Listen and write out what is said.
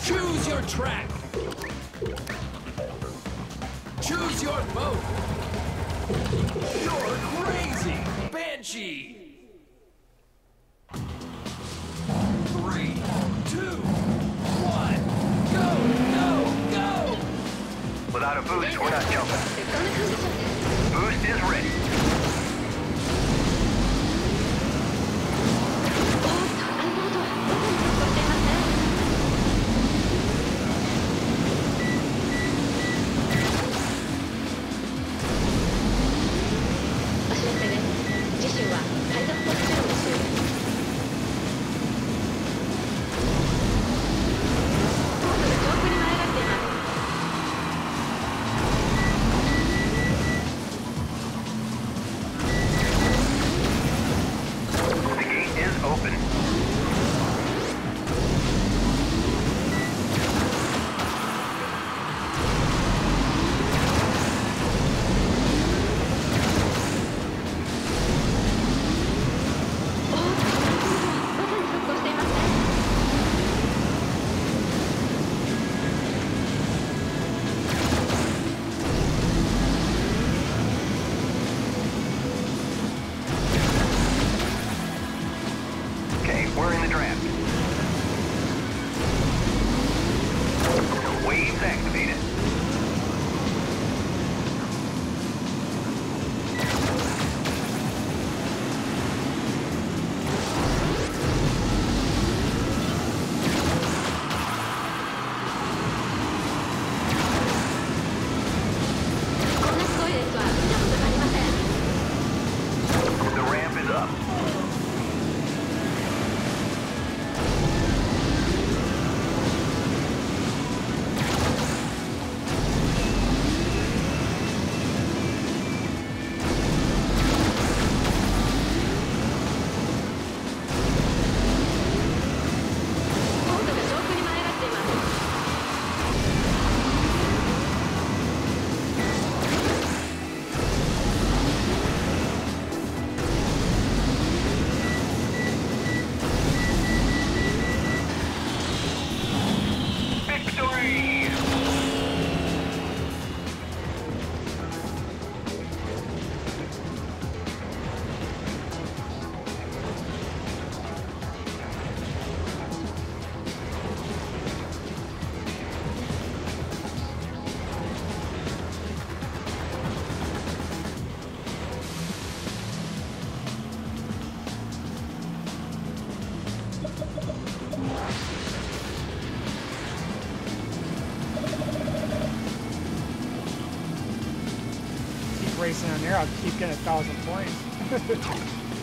Choose your track. Choose your boat. You're crazy, Banshee. 3, 2, 1, go, go, go! Without a boost, we're not jumping. Boost is ready. We're in the draft. Waves activated. The ramp is up. Racing on there, I'll keep getting 1,000 points.